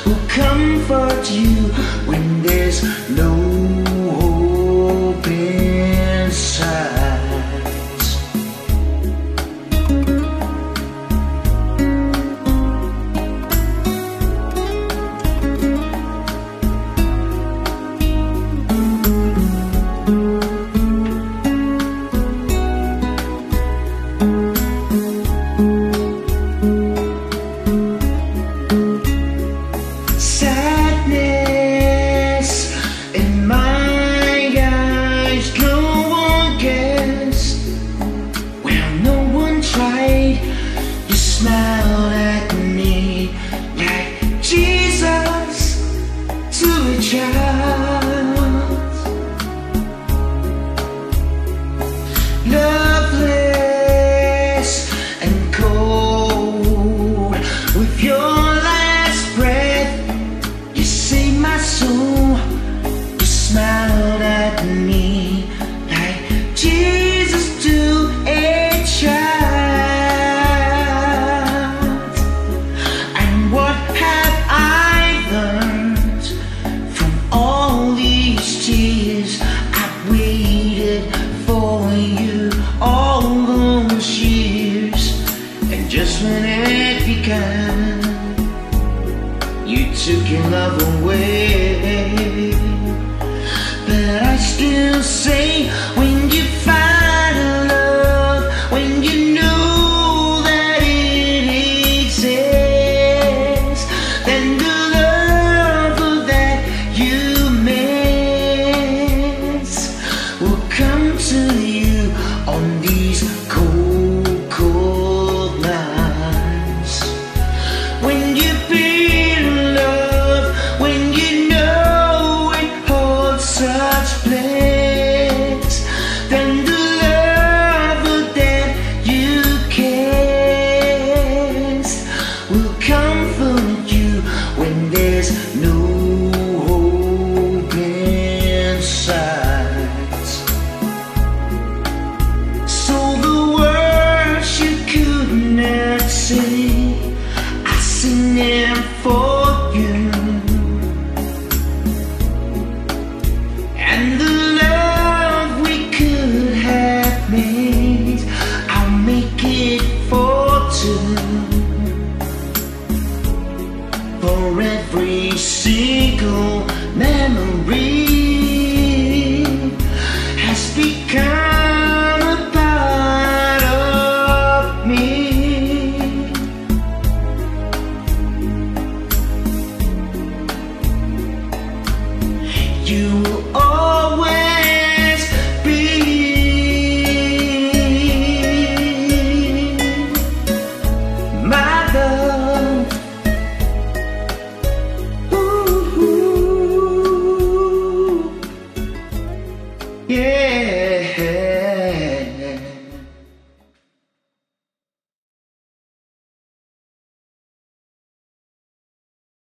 will comfort you when there's no hope in sight. Smiled at me like Jesus to a child, loveless and cold. With your last breath, you saved my soul. You smiled at me like Jesus to a child. I've waited for you all those years, and just when it began, you took your love away. But I still say, when you find a love, when you know that it exists, then the love that you will come to you on these cold, cold nights. When you feel love, when you know it holds such place, then the love that you kiss will comfort you when there's no hope inside. I sing them for you, and the love we could have made, I'll make it for two. For every single memory has become